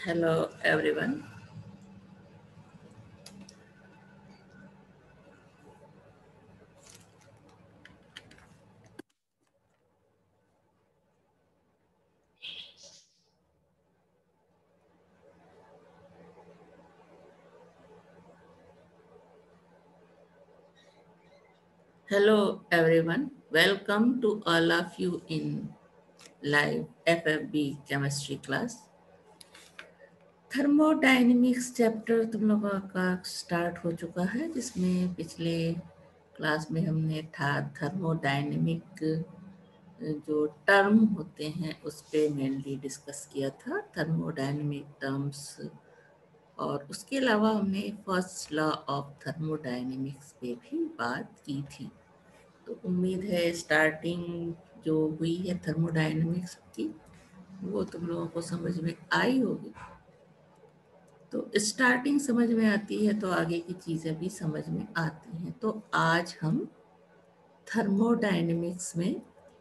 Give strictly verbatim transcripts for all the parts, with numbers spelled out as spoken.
Hello everyone. Hello everyone. Welcome to all of you in live F F B chemistry class. Thermodynamics chapter तुम लोगों का start हो चुका है, जिसमें पिछले क्लास में हमने था थर्मोडायनेमिक जो टर्म होते हैं उस पे मेनली डिस्कस किया था, थर्मोडायनेमिक टर्म्स, और उसके अलावा हमने फर्स्ट लॉ ऑफ थर्मोडायनेमिक्स पे भी बात की थी। तो उम्मीद है स्टार्टिंग जो हुई है थर्मोडायनेमिक्स की वो तुम लोगों को समझ में आई होगी। तो स्टार्टिंग समझ में आती है तो आगे की चीज़ें भी समझ में आती हैं। तो आज हम थर्मोडायनेमिक्स में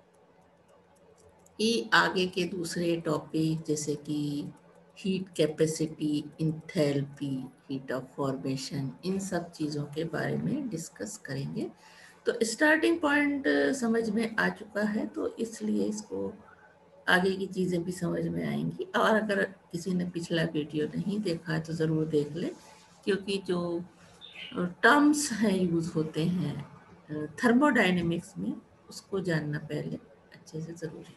ये आगे के दूसरे टॉपिक जैसे कि heat capacity, enthalpy, heat of formation, इन सब चीज़ों के बारे में डिस्कस करेंगे। तो स्टार्टिंग पॉइंट समझ में आ चुका है, तो इसलिए इसको आगे की चीज़ें भी समझ में आएंगी। और अगर किसी ने पिछला वीडियो नहीं देखा है तो ज़रूर देख ले, क्योंकि जो टर्म्स हैं यूज़ होते हैं थर्मोडायनेमिक्स में उसको जानना पहले अच्छे से ज़रूरी है।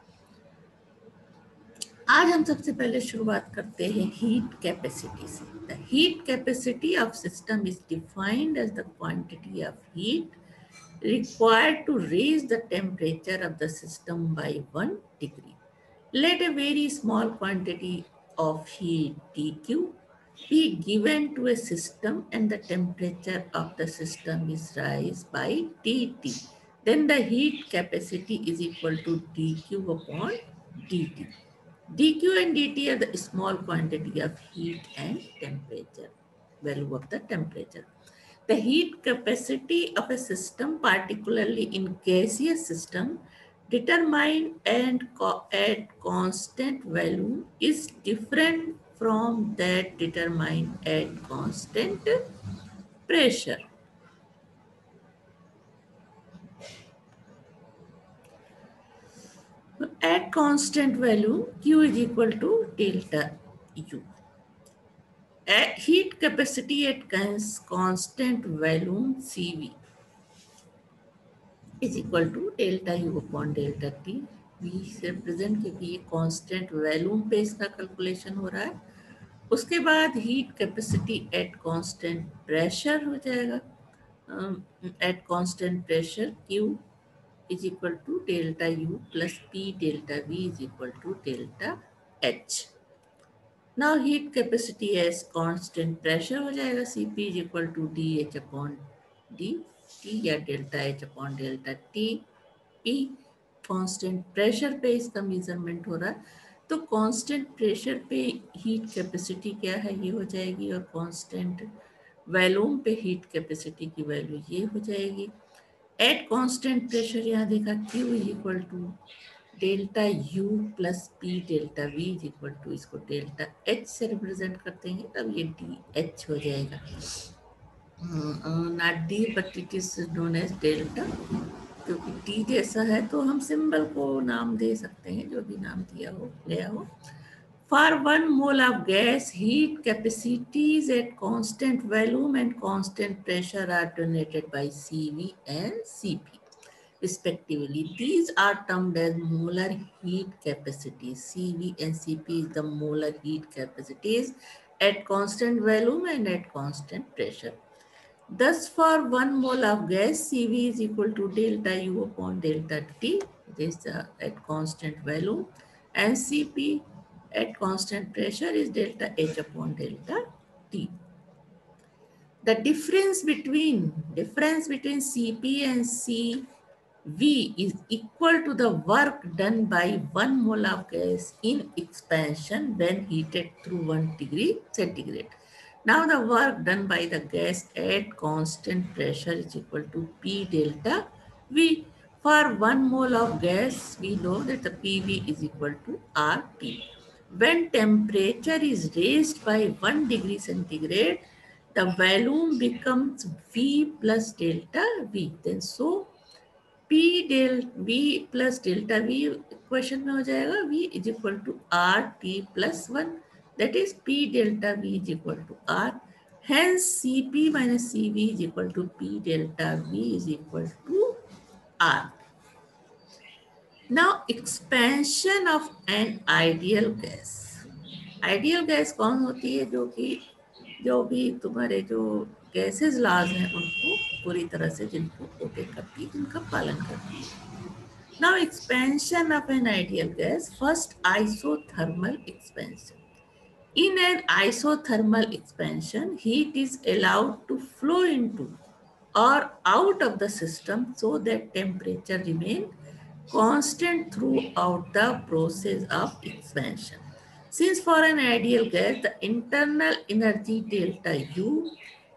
आज हम सबसे पहले शुरुआत करते हैं हीट कैपेसिटी से। The heat capacity of system is defined as the quantity of heat required to raise the temperature of the system by one degree. Let a very small quantity of heat dq be given to a system and the temperature of the system is raised by dt. Then the heat capacity is equal to dq upon dt. dq and dt are the small quantity of heat and temperature, value of the temperature. The heat capacity of a system, particularly in gaseous system, determined and co- at constant value is different from that determined at constant pressure. At constant value, Q is equal to delta U. At heat capacity at constant value, C V is equal to delta U upon delta T. V से represent, क्योंकि ये constant volume पे इसका calculation हो रहा है। उसके बाद heat capacity at constant pressure हो जाएगा। At constant pressure Q is equal to delta U plus P delta V is equal to delta H। Now heat capacity as constant pressure हो जाएगा, Cp is equal to D H upon D T या delta H upon delta T. P constant pressure पे इसका measurement हो रहा है, तो constant pressure पे हीट कैपेसिटी क्या है ये हो जाएगी, और कांस्टेंट वैल्यूम पे हीट कैपेसिटी की वैल्यू ये हो जाएगी। एट कांस्टेंट प्रेशर यहाँ देखा Q is equal to delta U plus P delta V is equal to, इसको डेल्टा H से रिप्रेजेंट करते हैं तब ये डी एच हो जाएगा, not D but it is known as delta. क्योंकि टी जैसा है तो हम सिंबल को नाम दे सकते हैं, जो भी नाम दिया हो गया हो। For one mole of gas heat capacities at constant volume and constant pressure are donated by CV and CP respectively. These are termed as molar heat capacities. C V and C P is the molar heat capacities at constant volume and at constant pressure. Thus, for one mole of gas, C V is equal to delta U upon delta T, this uh, at constant volume, and C P at constant pressure is delta H upon delta T. The difference between difference between C P and C V is equal to the work done by one mole of gas in expansion when heated through one degree centigrade. Now the work done by the gas at constant pressure is equal to P delta V. For one mole of gas, we know that the P V is equal to R T. When temperature is raised by one degree centigrade, the volume becomes V plus delta V. Then so P del V plus delta V equation में हो जाएगा V is equal to R T plus one. That is P delta V is equal to R. Hence C P minus C V is equal to P delta V is equal to R. Now expansion of an ideal gas. Ideal gas कौन होती है? जो कि जो भी तुम्हारे जो gases laws हैं उनको पूरी तरह से जिनको ओबे करती है, जिनका पालन करती है। Now expansion of an ideal gas, first isothermal expansion. In an isothermal expansion, heat is allowed to flow into or out of the system so that temperature remain constant throughout the process of expansion. Since for an ideal gas, the internal energy delta U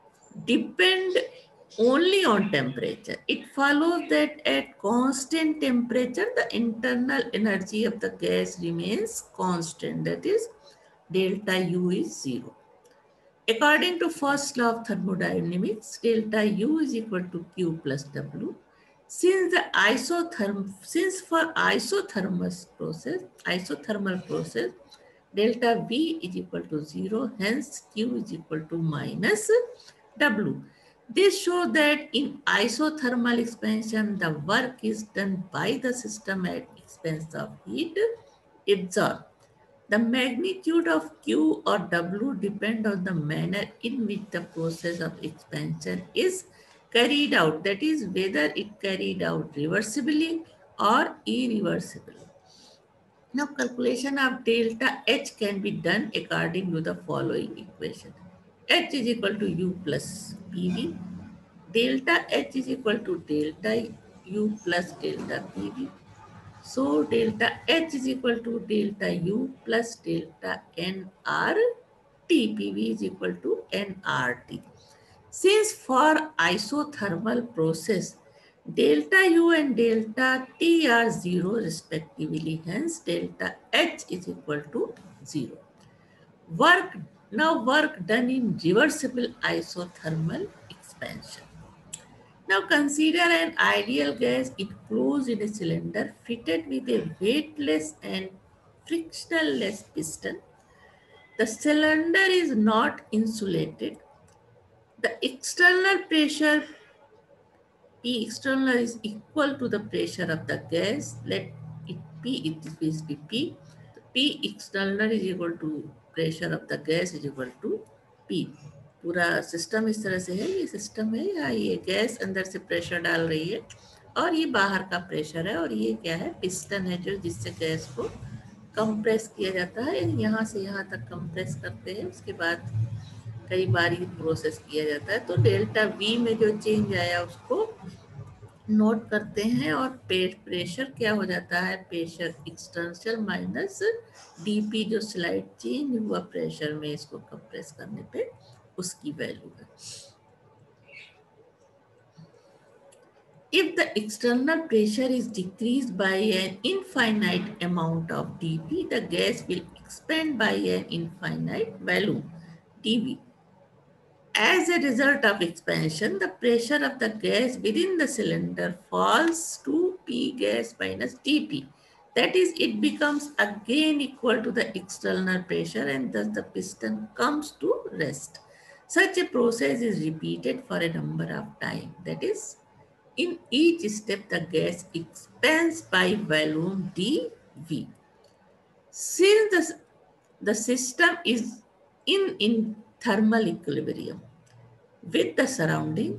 depend only on temperature, it follows that at constant temperature, the internal energy of the gas remains constant, that is delta U is zero. According to first law of thermodynamics, delta U is equal to Q plus W. Since the isotherm, since for isothermal process, isothermal process, delta V is equal to zero, hence Q is equal to minus W. This shows that in isothermal expansion, the work is done by the system at expense of heat absorbed. The magnitude of Q or W depend on the manner in which the process of expansion is carried out. That is, whether it carried out reversibly or irreversibly. Now, calculation of delta H can be done according to the following equation. H is equal to U plus P V. Delta H is equal to delta U plus delta P V. So delta H is equal to delta U plus delta N R T. P V is equal to N R T. Since for isothermal process, delta U and delta T are zero respectively, hence delta H is equal to zero. Work, now work done in reversible isothermal expansion. Now consider an ideal gas enclosed in a cylinder fitted with a weightless and frictionless piston. The cylinder is not insulated. The external pressure P external is equal to the pressure of the gas. Let it P, it is P. P external is equal to pressure of the gas is equal to P. पूरा system इस तरह से है, ये system है, या ये gas अंदर से प्रेशर डाल रही है और ये बाहर का प्रेशर है, और ये क्या है? पिस्टन है जो जिससे गैस को कंप्रेस किया जाता है, यहाँ से यहाँ तक कंप्रेस करते हैं, उसके बाद कई बार ये प्रोसेस किया जाता है। तो डेल्टा वी में जो चेंज आया उसको नोट करते हैं, और प्रेशर क्या हो जाता है? प्रेशर एक्सटर्नल माइनस डीपी, जो स्लाइड चेंज हुआ प्रेशर में इसको कंप्रेस करने पे उसकी वैल्यू है। If the external pressure is decreased by an infinite amount of dP, the gas will expand by an infinite volume dV. As a result of expansion, the pressure of the gas within the cylinder falls to P gas minus dP. That is, it becomes again equal to the external pressure, and thus the piston comes to rest. Such a process is repeated for a number of times. That is, in each step, the gas expands by volume dV. Since the, the system is in, in thermal equilibrium with the surrounding,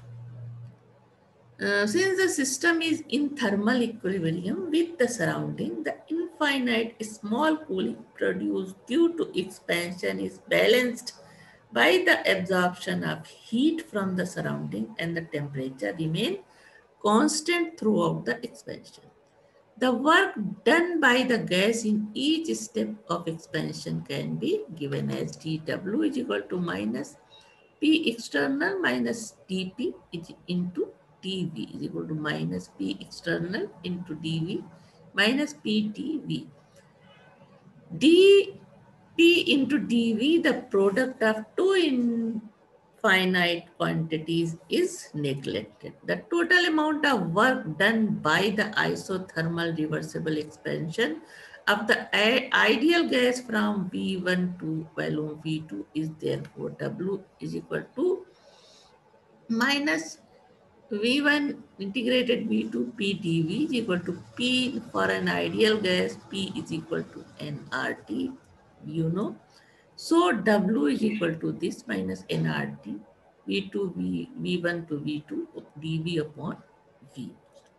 uh, since the system is in thermal equilibrium with the surrounding, the infinite small cooling produced due to expansion is balanced by the absorption of heat from the surrounding, and the temperature remain constant throughout the expansion. The work done by the gas in each step of expansion can be given as dW is equal to minus P external minus dP into dV is equal to minus P external into dV minus P dV. dP into dV, the product of two infinite quantities, is neglected. The total amount of work done by the isothermal reversible expansion of the ideal gas from V one to volume V two is therefore W is equal to minus V one integrated V two P dV is equal to P for an ideal gas, P is equal to nRT, you know. So W is equal to this minus nRT, V two V, V1 to V two dV upon V.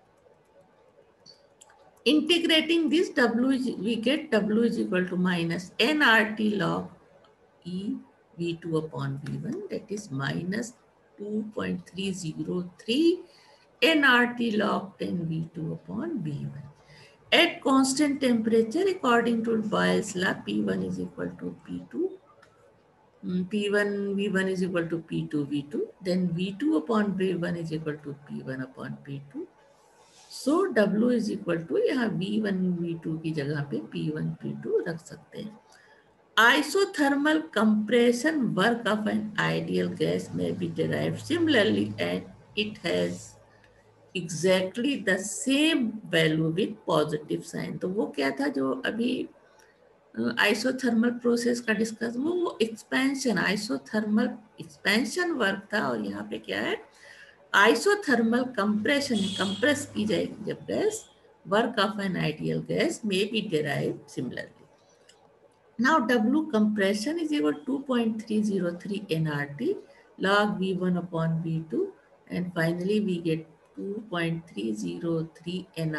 Integrating this W, is, we get W is equal to minus nRT log E V two upon V one, that is minus two point three zero three nRT log ten V two upon V one. At constant temperature, according to Boyle's law, P one is equal to P two, P one V one is equal to P two V two, then V two upon V one is equal to P one upon P two. So W is equal to, यहाँ V one V two की जगह पे P one P two रख सकते हैं. Isothermal compression work of an ideal gas may be derived similarly, and it has exactly the same value with positive sign. तो वो क्या था जो अभी आइसोथर्मल प्रोसेस का डिस्कस वो वो एक्सपेंशन आइसोथर्मल एक्सपेंशन वर्क था, और यहाँ पे क्या है आइसोथर्मल कंप्रेशन, कंप्रेस की जाएगी जब gas, work of an ideal gas may be derived similarly. Now W compression is equal to two point three zero three nRT log V one upon V two, and finally we get two point three zero three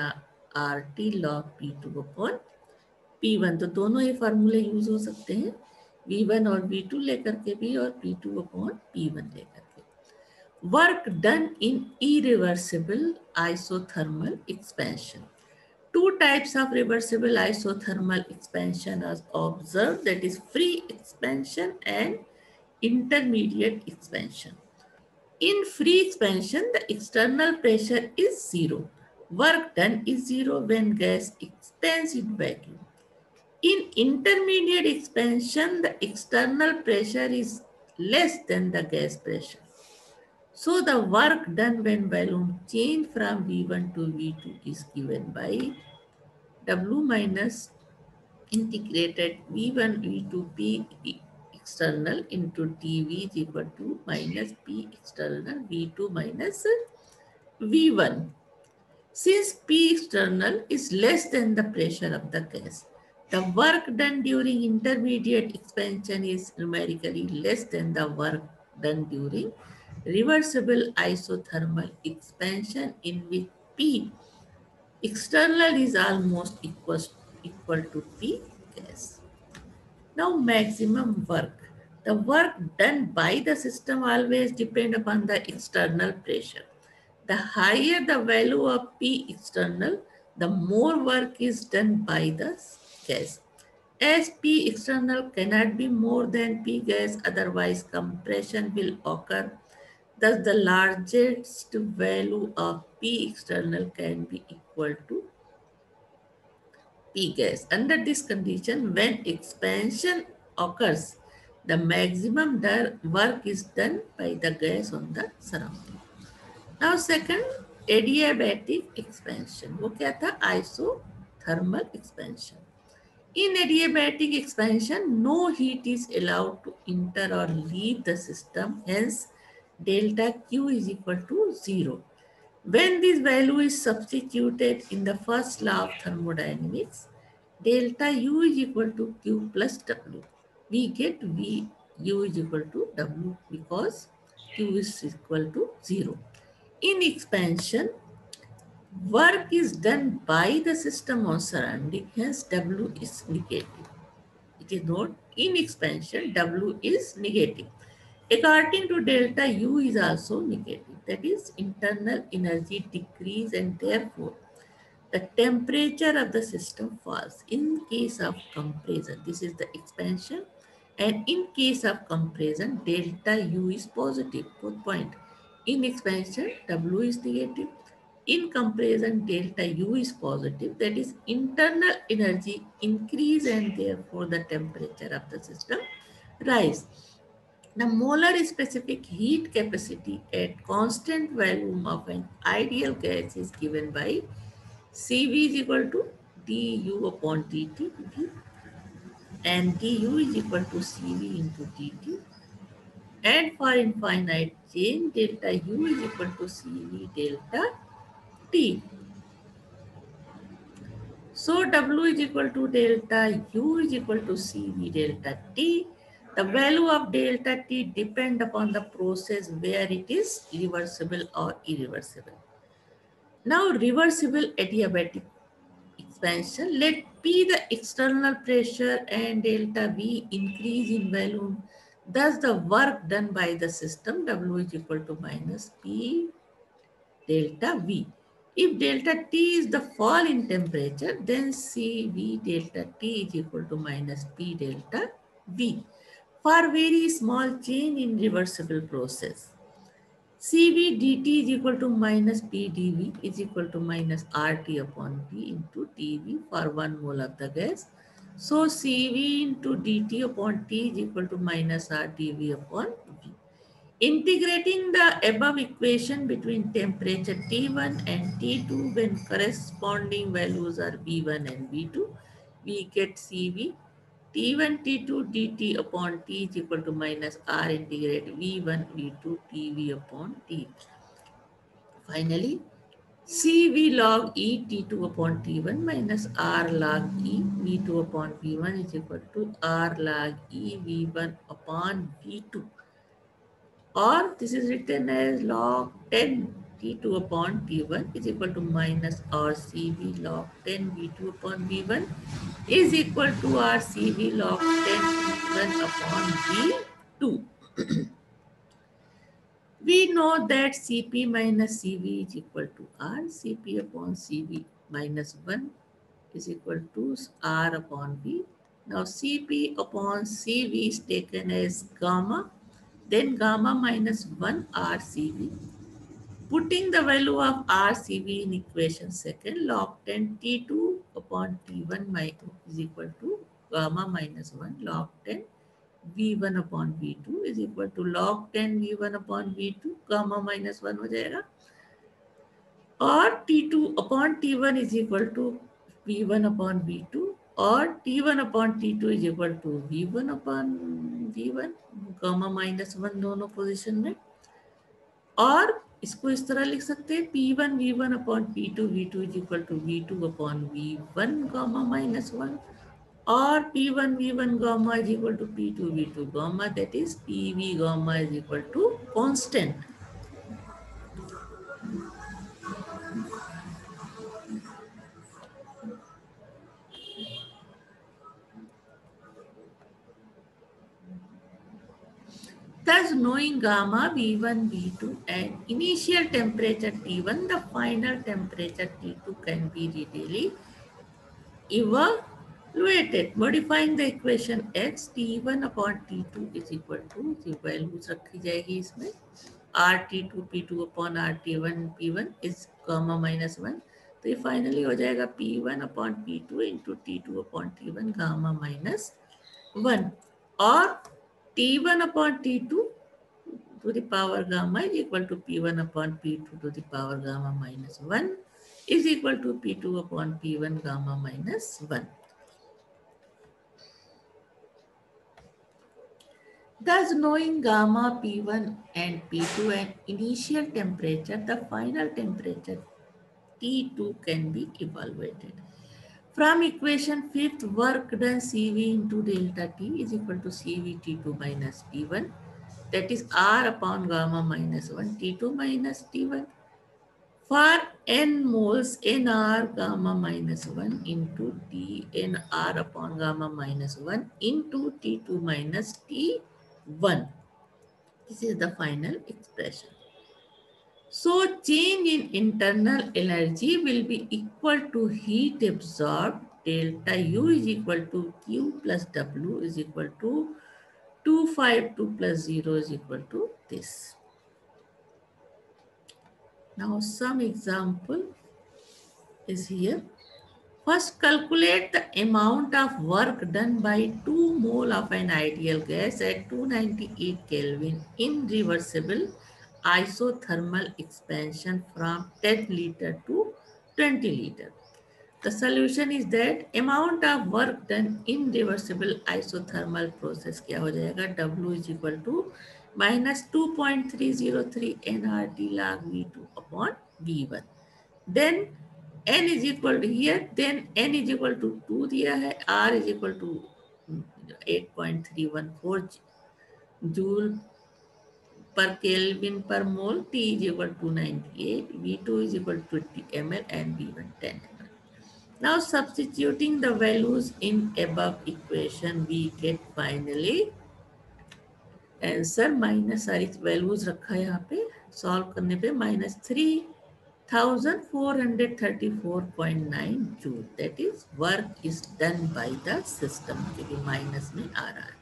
nRT log P two upon P one. तो दोनों ही फार्मूले use हो सकते हैं, V one और V two लेकर के भी और P two upon P one लेकर के. Work done in irreversible isothermal expansion. Two types of reversible isothermal expansion are observed, that is free expansion and intermediate expansion. In free expansion, the external pressure is zero. Work done is zero when gas expands in vacuum. In intermediate expansion, the external pressure is less than the gas pressure. So the work done when volume change from V one to V two is given by W minus integrated V one V two P external into dV is equal to minus P external V two minus V one. Since P external is less than the pressure of the gas, the work done during intermediate expansion is numerically less than the work done during reversible isothermal expansion, in which P external is almost equal, equal to P gas. Now maximum work. The work done by the system always depend upon the external pressure. The higher the value of P external, the more work is done by the gas. As P external cannot be more than P gas, otherwise compression will occur. Thus, the largest value of P external can be equal to P gas. Under this condition, when expansion occurs, the maximum work is done by the gas on the surrounding. Now, second, adiabatic expansion. वो क्या था? Isothermal expansion. In adiabatic expansion, no heat is allowed to enter or leave the system. Hence, delta Q is equal to zero. When this value is substituted in the first law of thermodynamics, delta U is equal to Q plus W. We get V U is equal to W because Q is equal to zero. In expansion, work is done by the system on surrounding, hence W is negative. It is not in expansion, W is negative. According to delta, U is also negative. That is, internal energy decrease, and therefore the temperature of the system falls. In case of compression, this is the expansion, and in case of compression, delta U is positive, both point. In expansion, W is negative. In comparison, delta U is positive, that is internal energy increase and therefore the temperature of the system rise. The molar specific heat capacity at constant volume of an ideal gas is given by C V is equal to du upon dt, and du is equal to C V into dt. And for infinite chain, delta U is equal to C V delta T. So W is equal to delta U is equal to C V delta T. The value of delta T depend upon the process where it is reversible or irreversible. Now reversible adiabatic expansion, let P the external pressure and delta V increase in volume. Thus the work done by the system W is equal to minus P delta V. If delta T is the fall in temperature, then C V delta T is equal to minus P delta V. For very small change in reversible process, C V dt is equal to minus P dV is equal to minus R T upon P into T V for one mole of the gas. So C V into dt upon T is equal to minus R T V upon V. Integrating the above equation between temperature T one and T two when corresponding values are V one and V two, we get C V T one T two dt upon T is equal to minus R integrate V one V two T V upon T. Finally, C V log E T two upon T one minus R log E V two upon V one is equal to R log E V one upon V two. Or this is written as log ten T two upon T one is equal to minus R C V log ten V two upon V one is equal to R C V log ten V one upon V two. We know that C P minus C V is equal to R. C P upon C V minus one is equal to R upon V. Now C P upon C V is taken as gamma, then gamma minus one R C V. Putting the value of R C V in equation second, log ten T two upon T one is equal to gamma minus one log ten V one upon V two is equal to log ten V one upon V two, gamma minus one हो जाएगा. Or T two upon T one is equal to V one upon V two, or T one upon T two is equal to V one upon V one, gamma minus one दोनों position में. और इसको इस तरह लिख सकते हैं P one V one upon P two V two is equal to V two upon V one gamma minus one. Or P one V one gamma is equal to P two V two gamma, that is P V gamma is equal to constant. Thus knowing gamma V one V two and initial temperature T one, the final temperature T two can be readily evaluated. Modifying the equation x T one upon T two is equal to, the values रखी जाएगी इसमें, R T two P two upon R T one P one is gamma minus one. तो ये finally हो जाएगा P one upon P two into T two upon T one gamma minus one. और T one upon T two to the power gamma is equal to P one upon P two to the power gamma minus one is equal to P two upon P one gamma minus one. Thus, knowing gamma P one and P two and initial temperature, the final temperature T two can be evaluated. From equation fifth, work done C V into delta T is equal to C V T two minus T one. That is R upon gamma minus one, T two minus T one. For n moles, nR gamma minus one into T nR upon gamma minus one into T two minus T one. This is the final expression. So change in internal energy will be equal to heat absorbed. Delta U is equal to Q plus W is equal to two hundred fifty-two plus zero is equal to this. Now some example is here. First, calculate the amount of work done by two mole of an ideal gas at two hundred ninety-eight Kelvin in reversible isothermal expansion from ten liter to twenty liter. The solution is that amount of work done in reversible isothermal process क्या हो जाएगा? W is equal to minus two point three zero three N R T log V two upon V one. Then N is equal to here, then N is equal to two दिया है, R is equal to eight point three one four joule per Kelvin per mole, T is equal to two hundred ninety-eight, V two is equal to twenty milliliters and V one ten milliliters. Now substituting the values in above equation, we get finally answer minus सारी values रखा है यहाँ पे solve करने पे minus three thousand four hundred thirty-four point nine joule. That is work is done by the system क्योंकि minus में आ रहा है.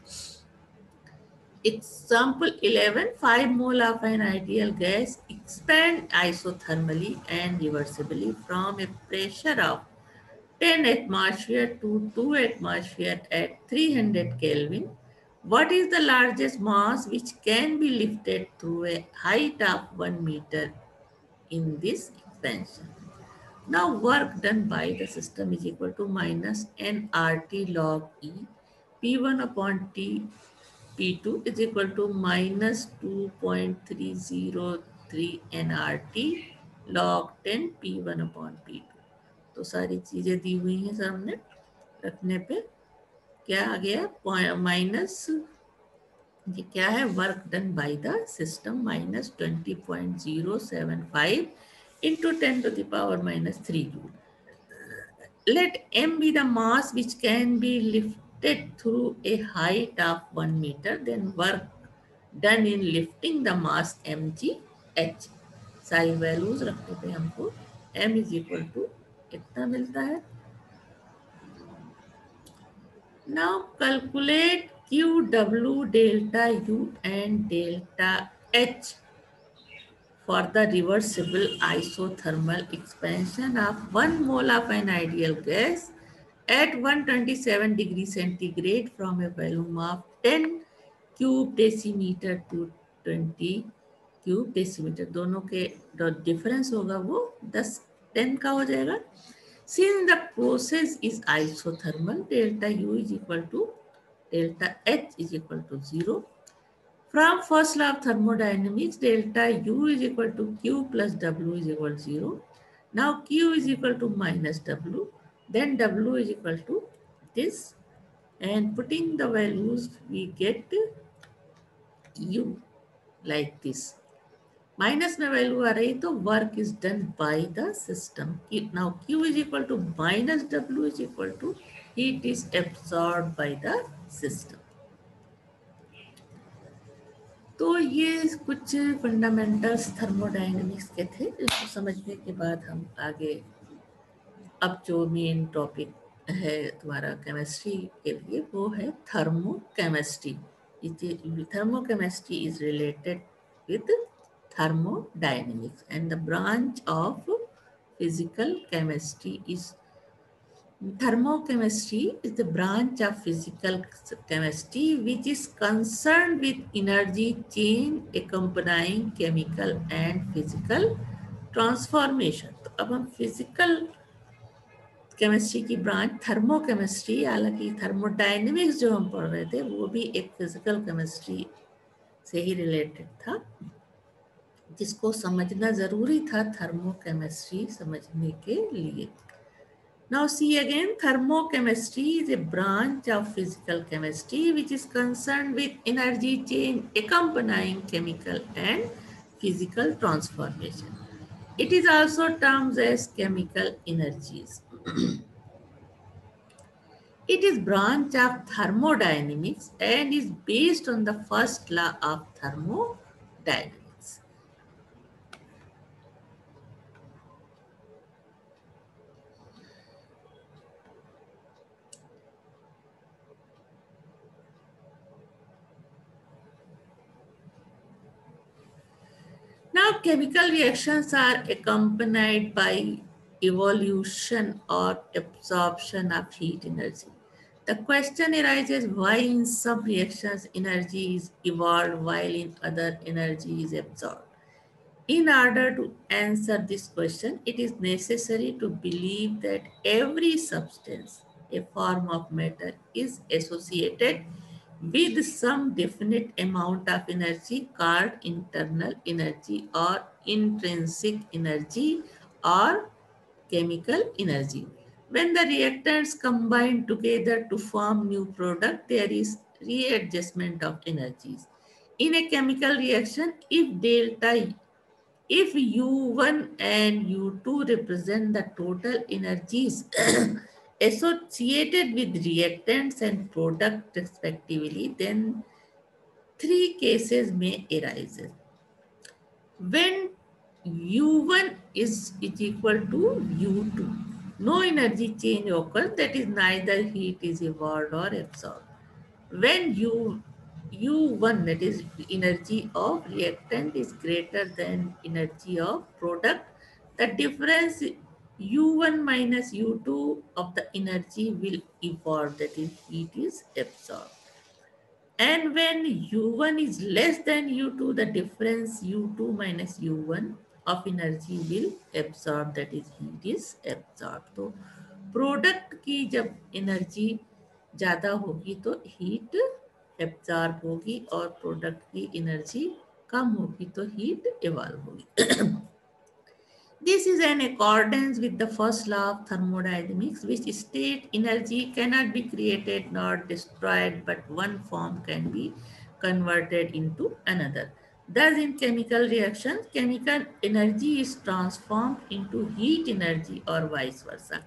Example eleven, five mole of an ideal gas expand isothermally and reversibly from a pressure of ten atmosphere to two atmosphere at three hundred Kelvin. What is the largest mass which can be lifted through a height of one meter in this expansion? Now work done by the system is equal to minus N R T log E, P one upon T, P two is equal to minus two point three zero three N R T log ten P one upon P two. तो सारी चीजें दी हुई हैं सामने रखने पे क्या आ गया माइनस ये क्या है work done by the system minus twenty point zero seven five into ten to the power minus three joule. Let m be the mass which can be lifted through a height of one meter. Then work done in lifting the mass mg h. सारी values रखने पे हमको m is equal to कितना मिलता है? Now calculate Q, W, delta U and delta H for the reversible isothermal expansion of one mole of an ideal gas at one hundred twenty-seven degrees centigrade from a volume of ten cube decimeter to twenty cube decimeter. दोनों के difference होगा वो ten ten का हो जाएगा. Since the process is isothermal, delta U is equal to delta H is equal to zero. From first law of thermodynamics, delta U is equal to Q plus W is equal to zero. Now Q is equal to minus W, then W is equal to this, and putting the values we get U like this. Minus में value आ रही तो work is done by the system. Now Q is equal to minus W is equal to heat is absorbed by the system. तो ये कुछ fundamentals thermodynamics के थे जिसको समझने के बाद हम आगे अब जो मेन टॉपिक है तुम्हारा केमिस्ट्री के लिए वो है thermochemistry. Thermochemistry is related with thermodynamics and the branch of physical chemistry is thermochemistry is the branch of physical chemistry which is concerned with energy change accompanying chemical and physical transformation. तो अब हम physical chemistry की branch thermochemistry, हालांकि thermodynamics जो हम पढ़ रहे थे वो भी एक फिजिकल केमिस्ट्री से ही रिलेटेड था जिसको समझना जरूरी था थर्मोकेमिस्ट्री समझने के लिए. Now see again, thermochemistry is a branch of physical chemistry which is concerned with energy change accompanying chemical and physical transformation. It is also termed as chemical energies. It is branch of thermodynamics and is based on the first law of thermodynamics. Now All chemical reactions are accompanied by evolution or absorption of heat energy. The question arises why in some reactions energy is evolved while in other energy is absorbed. In order to answer this question, it is necessary to believe that every substance, a form of matter, is associated with some definite amount of energy called internal energy or intrinsic energy or chemical energy. When the reactants combine together to form new product, there is readjustment of energies. In a chemical reaction, if delta if U one and U two represent the total energies associated with reactants and product respectively, then three cases may arise. When U one is, is equal to U two, no energy change occurs, that is neither heat is evolved or absorbed. When U, U1, that is energy of reactant, is greater than energy of product, the difference U one minus U two of the energy will evolve, that is heat is absorbed. And when U one is less than U two, the difference U two minus U one of energy will absorb, that is heat is absorbed. तो product की जब energy ज़्यादा होगी तो heat absorb होगी और product की energy कम होगी तो हीट इवॉल्व होगी. This is in accordance with the first law of thermodynamics, which states energy cannot be created nor destroyed, but one form can be converted into another. Thus, in chemical reactions, chemical energy is transformed into heat energy or vice versa.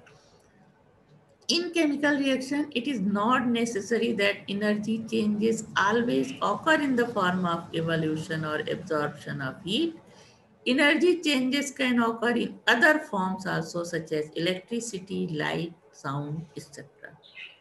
In chemical reaction, it is not necessary that energy changes always occur in the form of evolution or absorption of heat. Energy changes can occur in other forms also, such as electricity, light, sound, et cetera.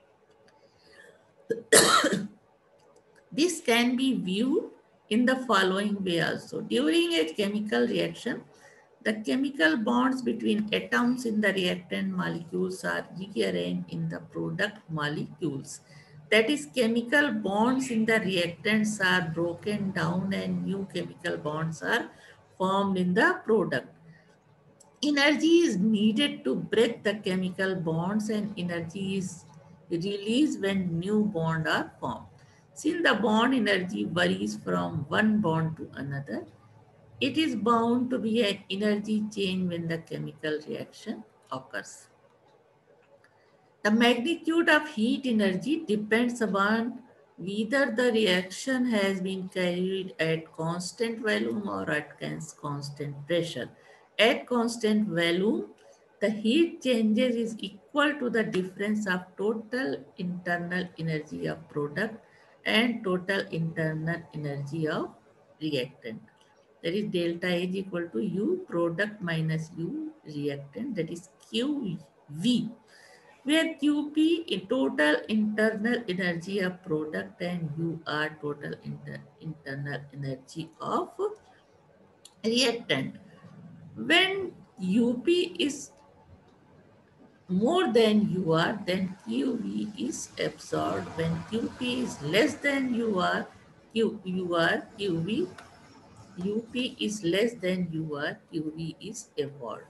This can be viewed in the following way also. During a chemical reaction, the chemical bonds between atoms in the reactant molecules are rearranged in the product molecules. That is, chemical bonds in the reactants are broken down and new chemical bonds are formed in the product. Energy is needed to break the chemical bonds and energy is released when new bonds are formed. Since the bond energy varies from one bond to another, it is bound to be an energy change when the chemical reaction occurs. The magnitude of heat energy depends upon whether the reaction has been carried at constant volume or at constant pressure. At constant volume, the heat changes is equal to the difference of total internal energy of product and total internal energy of reactant. That is delta is equal to U product minus U reactant, that is Q V, where Q P is total internal energy of product and U R total inter internal energy of reactant. When U P is more than U R, then Q V is absorbed. When Q P is less than U R, Q, U R, Q V, U P is less than U R, Q V is evolved.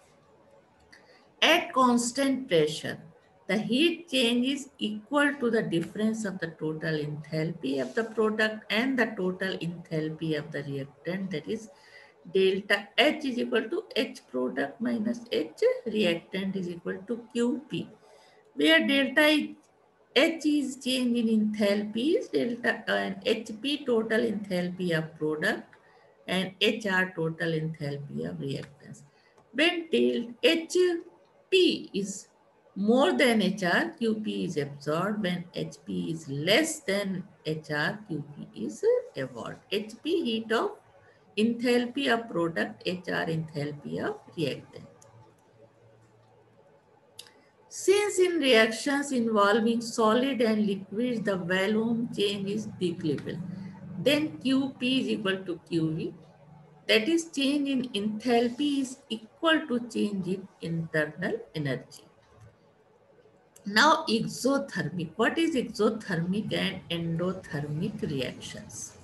At constant pressure, the heat change is equal to the difference of the total enthalpy of the product and the total enthalpy of the reactant, that is delta H is equal to H product minus H reactant is equal to Q P, where delta H is change in enthalpies, delta and H P total enthalpy of product and H R total enthalpy of reactants. When delta H P is more than H R, Q P is absorbed. When H P is less than H R, Q P is evolved. H P heat of enthalpy of product, H R enthalpy of reactant. Since in reactions involving solid and liquids, the volume change is negligible, then Q P is equal to Q V. That is, change in enthalpy is equal to change in internal energy. Now, exothermic. What is exothermic and endothermic reactions?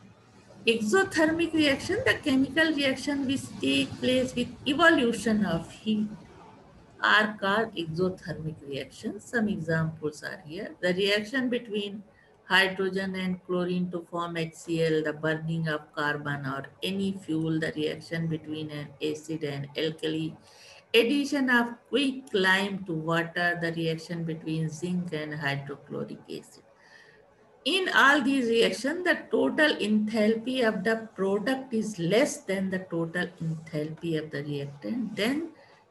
Exothermic reaction, the chemical reaction which take place with evolution of heat, are called exothermic reactions. Some examples are here. The reaction between hydrogen and chlorine to form HCl, the burning of carbon or any fuel, the reaction between an acid and alkali, addition of quick lime to water, the reaction between zinc and hydrochloric acid. In all these reactions, the total enthalpy of the product is less than the total enthalpy of the reactant. Then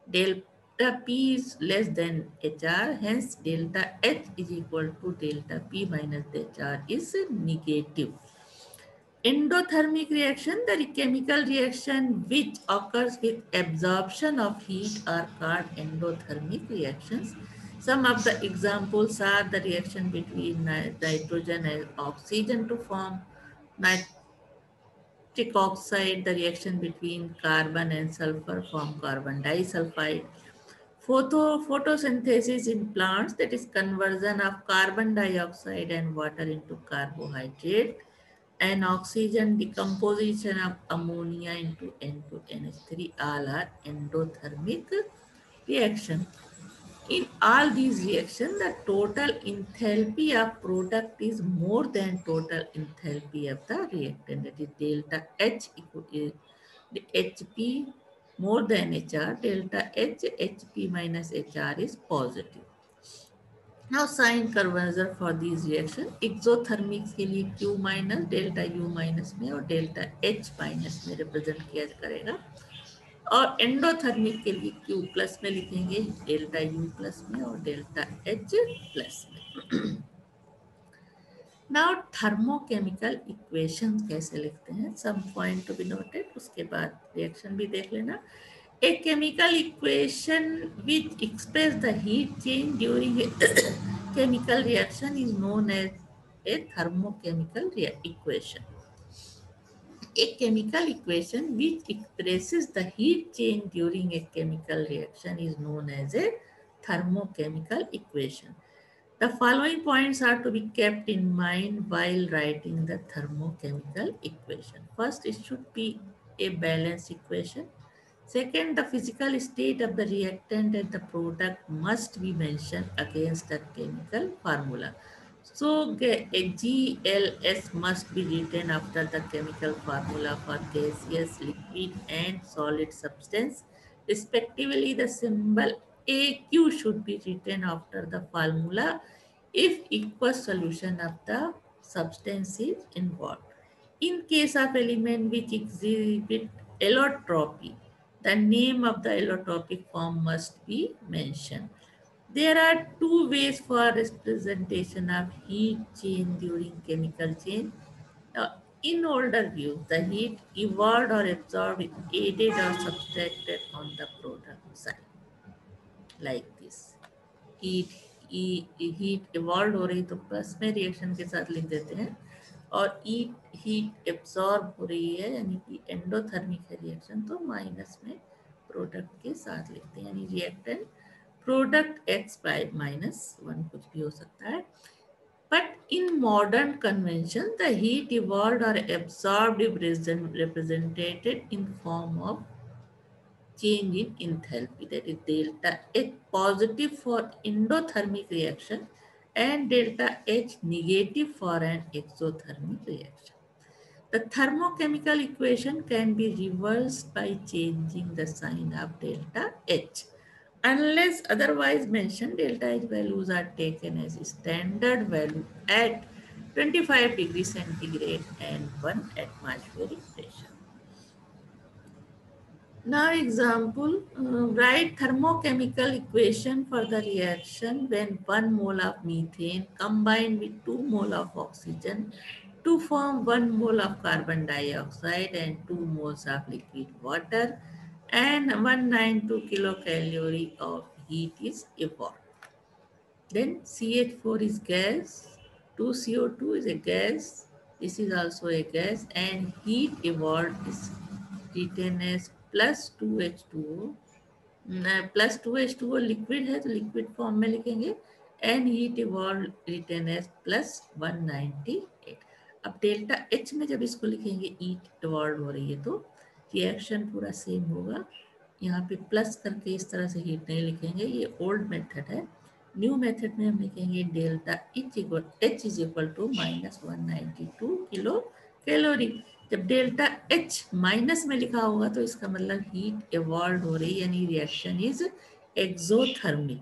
delta P is less than H R, hence delta H is equal to delta P minus H R is negative. Endothermic reaction, the chemical reaction which occurs with absorption of heat, are called endothermic reactions. Some of the examples are the reaction between nitrogen and oxygen to form nitric oxide, the reaction between carbon and sulfur form carbon disulfide. Photo, photosynthesis in plants, that is conversion of carbon dioxide and water into carbohydrate, and oxygen decomposition of ammonia into N two N H three, all are endothermic reaction. In all these reactions, the total enthalpy of product is more than total enthalpy of the reactant. That is delta H equal to H P more than H R. Delta H, H P minus H R is positive. Now sign conversion for these reaction, exothermic के लिए Q minus delta U minus में और delta H minus में represent किया करेगा, और endothermic के लिए Q प्लस में लिखेंगे, डेल्टा U प्लस में और डेल्टा H प्लस में. नाउ थर्मोकेमिकल इक्वेशन कैसे लिखते हैं, some point to be noted, उसके बाद रिएक्शन भी देख लेना. A chemical equation which expresses the heat change during a chemical reaction is known as a thermochemical equation. A chemical equation which expresses the heat change during a chemical reaction is known as a thermochemical equation. The following points are to be kept in mind while writing the thermochemical equation. First, it should be a balanced equation. Second, the physical state of the reactant and the product must be mentioned against the chemical formula. So, a G L S must be written after the chemical formula for gaseous, liquid and solid substance. Respectively, the symbol A Q should be written after the formula if aqueous solution of the substance is involved. In case of element which exhibit allotropy, the name of the allotropic form must be mentioned. There are two ways for representation of heat change during chemical change. Now, in older view, the heat evolved or absorbed is added or subtracted on the product side, like this. Heat heat evolve हो रही तो plus में reaction के साथ लिख देते हैं, और हीट हीट एब्सॉर्ब हो रही है यानी कि एंडोथर्मिक है रिएक्शन तो माइनस में प्रोडक्ट के साथ लिखते हैं, यानी reactant product X by minus one कुछ भी हो सकता है. But in modern convention, the heat evolved or absorbed is represented in form of change in enthalpy, that is delta H positive for endothermic reaction and delta H negative for an exothermic reaction. The thermochemical equation can be reversed by changing the sign of delta H. Unless otherwise mentioned, delta H values are taken as standard value at twenty-five degrees centigrade and one atmospheric pressure. Now example, uh, write thermochemical equation for the reaction when one mole of methane combined with two mole of oxygen to form one mole of carbon dioxide and two moles of liquid water, and one hundred ninety-two kilocalorie of heat is evolved. Then C H four is gas, two C O two is a gas, this is also a gas, and heat evolved is written as plus two H two O, plus two H two O liquid है तो liquid form में लिखेंगे, and heat evolve written as plus one ninety eight. अब delta H में जब इसको लिखेंगे heat evolve हो रही है तो रिएक्शन पूरा सेम होगा। यहाँ पे प्लस करके इस तरह से हीट नहीं लिखेंगे, ये ओल्ड मेथड है। न्यू मेथड में हम लिखेंगे delta H equal H is equal to minus one ninety two kilo calorie. जब डेल्टा एच माइनस में लिखा होगा तो इसका मतलब हीट इवॉल्व हो रही, यानी रिएक्शन इज एक्सोथर्मिक।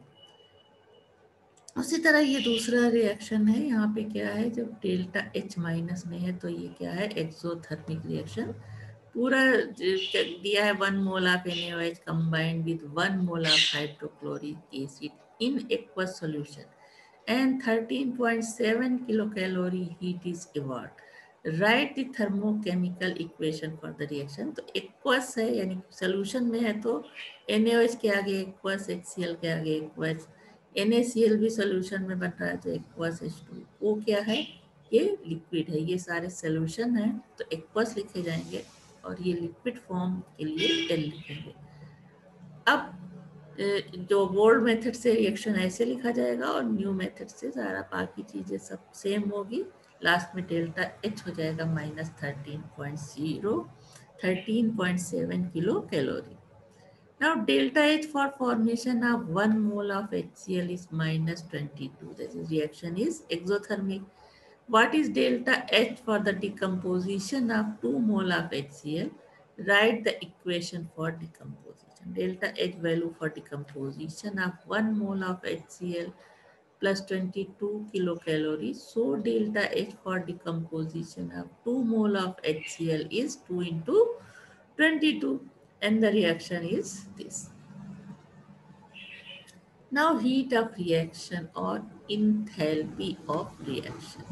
उसी तरह ये दूसरा रिएक्शन है, यहाँ पे क्या है, जब डेल्टा एच माइनस में है तो ये क्या है, एक्सोथर्मिक रिएक्शन। पूरा दिया है one mole of NaOH combined with one mole of hydrochloric acid in aqueous solution and thirteen point seven kilocalorie heat is evolved. Write the thermochemical equation for the reaction. तो aqueous है यानी solution में है तो NaOH के आगे aqueous, HCl के आगे aqueous, NaCl भी solution में बन रहा है तो aqueous H टू O क्या है, ये लिक्विड है। ये सारे सोल्यूशन हैं तो एक्वस लिखे जाएंगे और ये लिक्विड फॉर्म के लिए एल लिखेंगे। अब जो ओल्ड मेथड से रिएक्शन ऐसे लिखा जाएगा और न्यू मेथड से सारा बाकी चीज़ें सब सेम होगी। लास्ट में डेल्टा एच हो जाएगा minus thirteen point zero thirteen point seven kilo calorie. Now delta H for formation of one mole of HCl is minus twenty-two. This is reaction is exothermic. What is delta H for the decomposition of two mole of HCl? Write the equation for decomposition. Delta H value for decomposition of one mole of HCl plus twenty-two kilocalories. So delta H for decomposition of two mole of HCl is two into twenty-two, and the reaction is this. Now heat of reaction or enthalpy of reaction.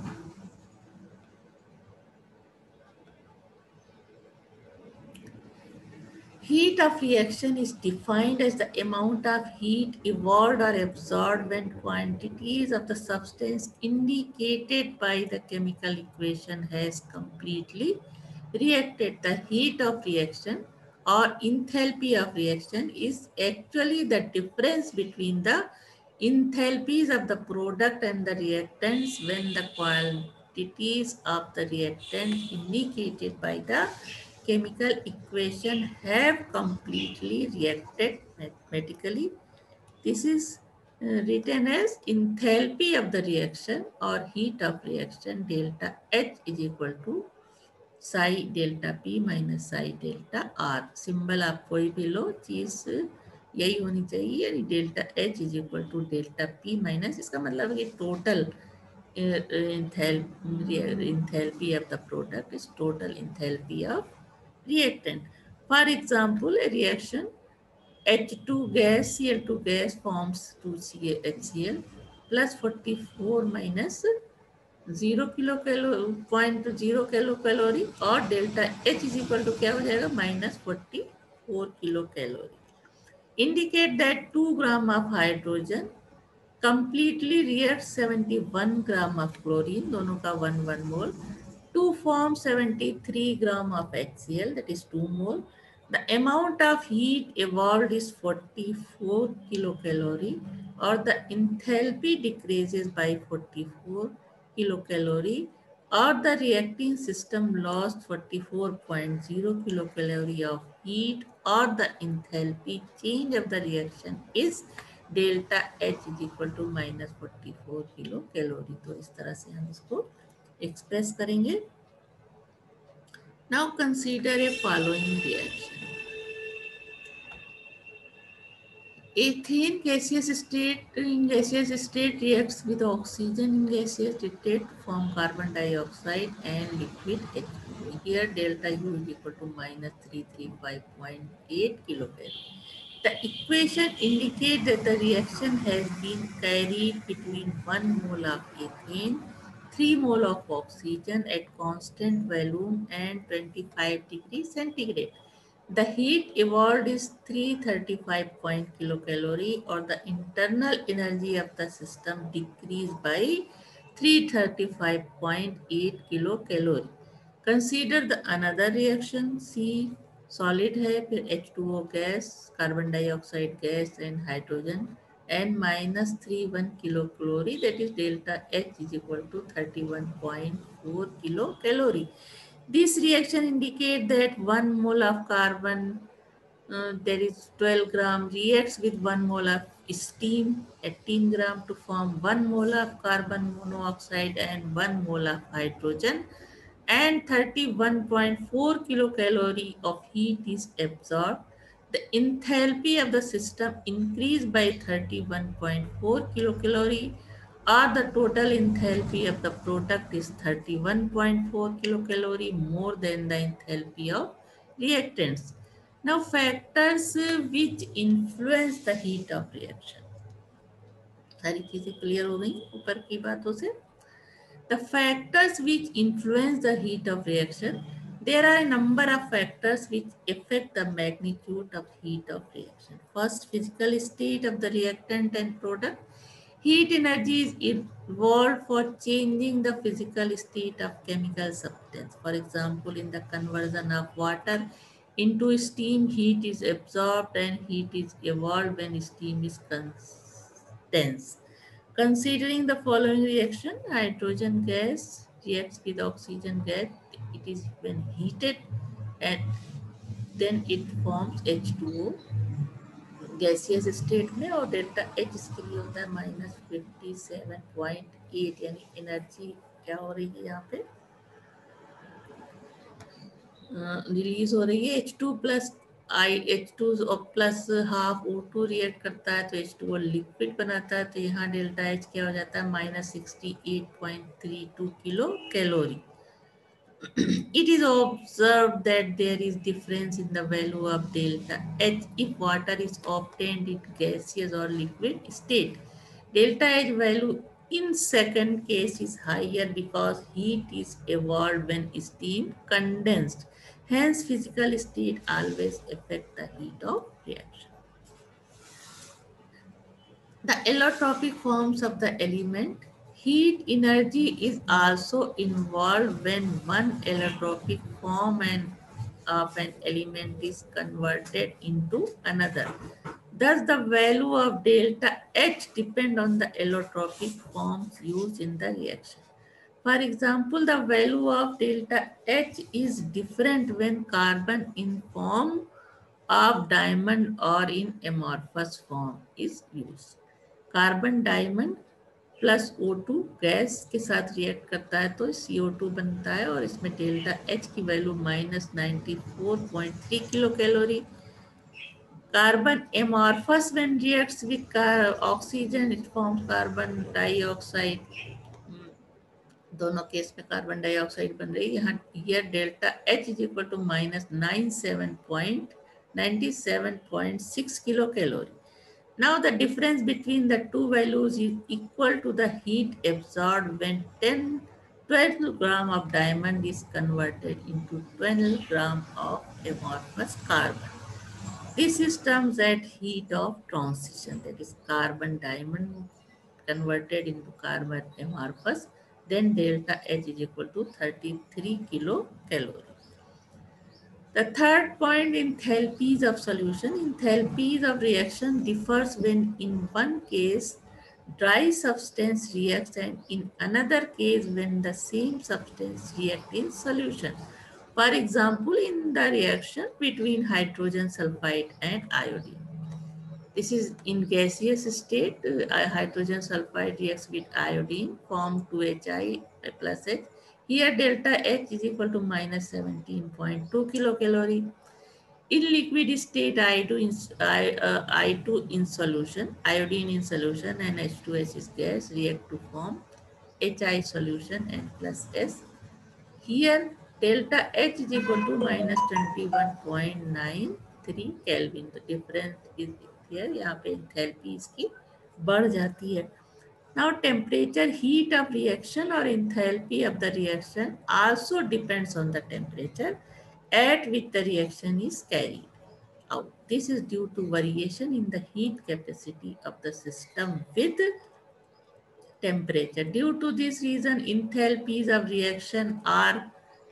Heat of reaction is defined as the amount of heat evolved or absorbed when quantities of the substance indicated by the chemical equation has completely reacted. The heat of reaction or enthalpy of reaction is actually the difference between the enthalpies of the product and the reactants when the quantities of the reactant indicated by the chemical equation have completely reacted mathematically. This is uh, written as enthalpy of the reaction or heat of reaction. Delta H is equal to psi delta P minus psi delta R. Symbol आप कोई भी लो, चीज यही होनी चाहिए, यानी delta H is equal to delta P minus, इसका मतलब है कि total enthalpy of the product is total enthalpy of reactant. For example, a reaction H two gas, C L two gas forms two HCl plus forty-four minus zero kilocalorie, point zero kilocalorie, और delta H is equal to क्या हो जाएगा, minus forty-four kilocalorie. Indicate that two gram of hydrogen completely reacts seventy-one gram of chlorine, दोनों का one one mole, to form seventy-three gram of HCl, that is two mole. The amount of heat evolved is forty-four kilocalorie, or the enthalpy decreases by forty-four kilocalorie, or the reacting system lost forty-four point zero kilocalorie of heat, or the enthalpy change of the reaction is delta H is equal to minus forty four kilo calorie. तो इस तरह से हम इसको express करेंगे। Now consider a following reaction. Ethane gaseous state in gaseous state reacts with oxygen in gaseous state to form carbon dioxide and liquid H two O. Here delta U is equal to minus three hundred thirty-five point eight kilocalorie. The equation indicates that the reaction has been carried between one mole of ethane, three mole of oxygen at constant volume and twenty-five degrees centigrade. The heat evolved is three hundred thirty-five point kilocalorie, or the internal energy of the system decreased by three hundred thirty-five point eight kilocalorie. Consider the another reaction C solid है, फिर H two O gas, carbon dioxide gas and hydrogen and minus thirty-one kilocalorie, that is delta H is equal to thirty-one point four kilocalorie. This reaction indicate that one mole of carbon, uh, there is twelve gram, reacts with one mole of steam, eighteen gram, to form one mole of carbon monoxide and one mole of hydrogen, and thirty-one point four kilocalorie of heat is absorbed. The enthalpy of the system increased by thirty-one point four kilocalorie, or the total enthalpy of the product is thirty-one point four kilocalorie more than the enthalpy of reactants. Now, factors uh, which influence the heat of reaction. सारी चीजें clear हो गई ऊपर की बातों से. The factors which influence the heat of reaction. There are a number of factors which affect the magnitude of heat of reaction. First, physical state of the reactant and product. Heat energy is involved for changing the physical state of chemical substance. For example, in the conversion of water into steam, heat is absorbed and heat is evolved when steam is condensed. Considering the following reaction, hydrogen gas reacts with oxygen gas. It is when heated and then it forms H two O gaseous state में, और delta H इसके लिए होता है minus fifty seven point eight, यानी energy क्या हो रही है यहाँ पे रिलीज हो रही है. H two plus I H two plus half O two react करता है तो एच टू ओ लिक्विड बनाता है, तो यहाँ डेल्टा एच क्या हो जाता है minus sixty eight point three two kilo calorie. It is observed that there is difference in the value of delta H if water is obtained in gaseous or liquid state. Delta H value in second case is higher because heat is evolved when steam condensed. Hence, physical state always affect the heat of reaction. The allotropic forms of the element. Heat energy is also involved when one allotropic form and of an element is converted into another. Thus, the value of delta H depend on the allotropic forms used in the reaction. For example, the value of delta H is different when carbon in form of diamond or in amorphous form is used. Carbon diamond plus O two gas के साथ react करता है तो C O to बनता है, और इसमें delta H की value minus ninety four point three kilo calorie. Carbon amorphous when reacts with oxygen it forms carbon dioxide. दोनों केस में कार्बन डाइऑक्साइड बन रही है. यहाँ here delta H is equal to minus nine seven point ninety seven point six kilo calorie. Now the difference between the two values is equal to the heat absorbed when ten, twelve gram of diamond is converted into twelve gram of amorphous carbon. This is termed as heat of transition, that is carbon diamond converted into carbon amorphous, then delta H is equal to thirty-three kilo calorie. The third point, enthalpies of solution. Enthalpies of reaction differs when in one case dry substance reacts and in another case when the same substance reacts in solution. For example, in the reaction between hydrogen sulfide and iodine. This is in gaseous state, uh, hydrogen sulfide reacts with iodine, form two H I plus H. Here delta H is equal to minus seventeen point two kilocalorie. In liquid state, I two in, I, uh, I two in solution, iodine in solution and H two S is gas react to form H I solution and plus S. Here delta H is equal to minus twenty-one point nine three Kelvin. The difference is here. यहाँ पे enthalpy इसकी बढ़ जाती है. Now temperature, heat of reaction or enthalpy of the reaction also depends on the temperature at which the reaction is carried out. This is due to variation in the heat capacity of the system with temperature. Due to this reason, enthalpies of reaction are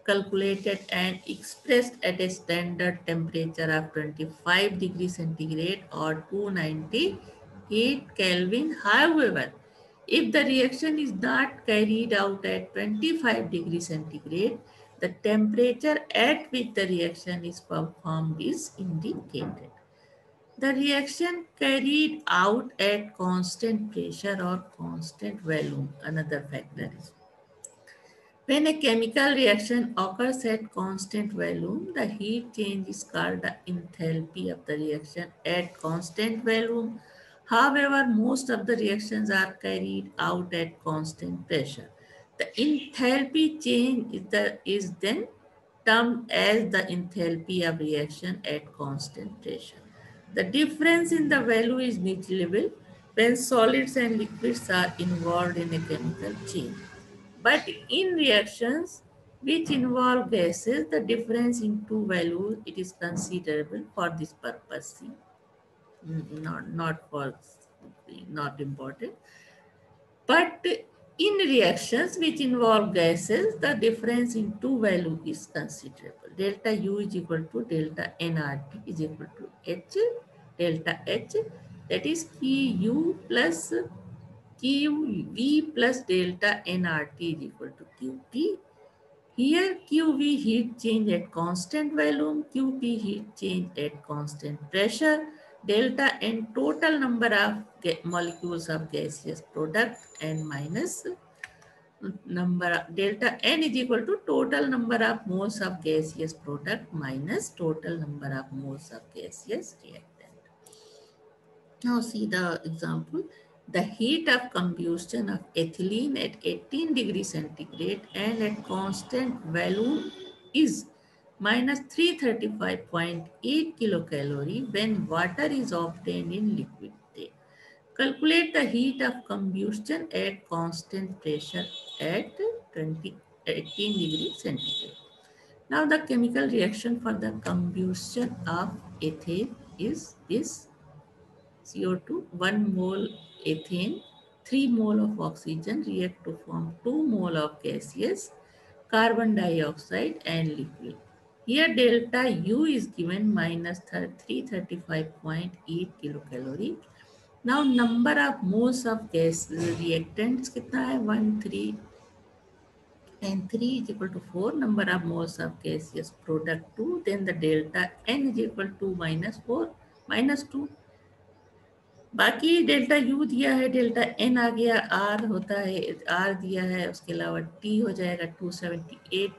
calculated and expressed at a standard temperature of twenty-five degrees centigrade or two hundred ninety-eight Kelvin. However, if the reaction is not carried out at twenty-five degrees centigrade, the temperature at which the reaction is performed is indicated. The reaction carried out at constant pressure or constant volume, another factor is. When a chemical reaction occurs at constant volume, the heat change is called the enthalpy of the reaction at constant volume. However, most of the reactions are carried out at constant pressure. The enthalpy change is, the, is then termed as the enthalpy of reaction at constant pressure. The difference in the value is negligible when solids and liquids are involved in a chemical change. But in reactions which involve gases, the difference in two values, it is considerable for this purpose. See, not, not for, not important. But in reactions which involve gases, the difference in two values is considerable. Delta U is equal to delta N R T is equal to H, delta H, that is Q U plus Q V plus delta N R T is equal to Q P. Here Q V heat change at constant volume, Q P heat change at constant pressure, delta N total number of molecules of gaseous product and minus number of, delta N is equal to total number of moles of gaseous product minus total number of moles of gaseous reactant. Now see the example. The heat of combustion of ethylene at eighteen degrees centigrade and at constant volume is minus three hundred thirty-five point eight kilocalorie when water is obtained in liquid state. Calculate the heat of combustion at constant pressure at twenty, eighteen degrees centigrade. Now the chemical reaction for the combustion of ethane is this. C O two, one mole ethane, three mole of oxygen react to form two mole of gaseous carbon dioxide and liquid. Here delta U is given minus three hundred thirty-five point eight kilocalorie. Now number of moles of gas reactants कितना है one three and three is equal to four. Number of moles of gaseous product two. Then the delta N is equal to minus four minus two. बाकी delta U दिया है, delta N आ गया, are होता है, are दिया है, उसके अलावा टी हो जाएगा टू सेवेंटी एट,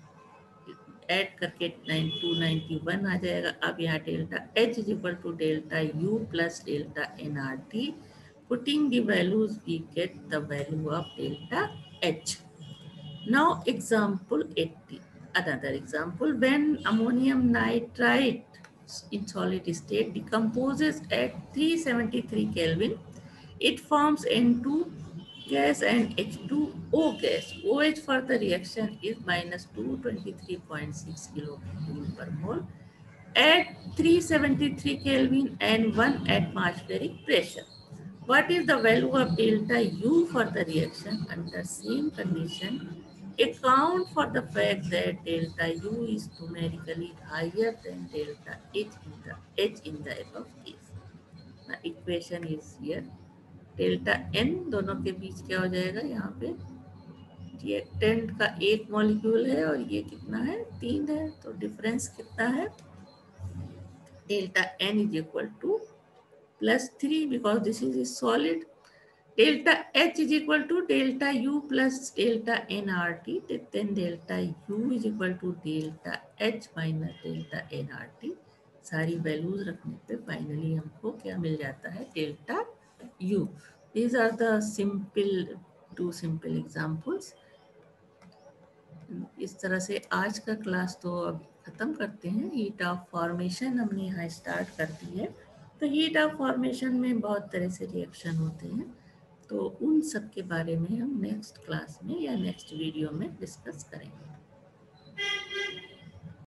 ऐड करके टू नाइन्टी वन आ जाएगा. अब यहाँ delta H is equal to delta U plus delta N R T. Putting the values we get the value of delta H. Now example eighty. Another example, when ammonium nitrite in solid state decomposes at three hundred seventy-three Kelvin, it forms N two gas and H two O gas. OH for the reaction is minus two hundred twenty-three point six kilocalorie per mole at three hundred seventy-three Kelvin and one atmospheric pressure. What is the value of delta U for the reaction under same condition? Account for the fact that delta U is numerically higher than delta H in the H in the above case. The equation is here. Delta N दोनों के बीच क्या हो जाएगा, यहाँ पे reactant का एक molecule है और ये कितना है, तीन है, तो डिफरेंस कितना है, delta N is equal to plus three because this is a solid. Delta H is equal to delta U plus delta N R T. Then delta U is equal to delta H minus delta N R T. सारी values रखने पे finally हमको क्या मिल जाता है, delta U. These are the simple two simple examples. इस तरह से आज का क्लास तो अब खत्म करते हैं. हीट ऑफ फॉर्मेशन हमने यहाँ स्टार्ट कर दी है. तो हीट ऑफ फॉर्मेशन में बहुत तरह से रिएक्शन होते हैं, तो उन सब के बारे में हम नेक्स्ट क्लास में या नेक्स्ट वीडियो में डिस्कस करेंगे.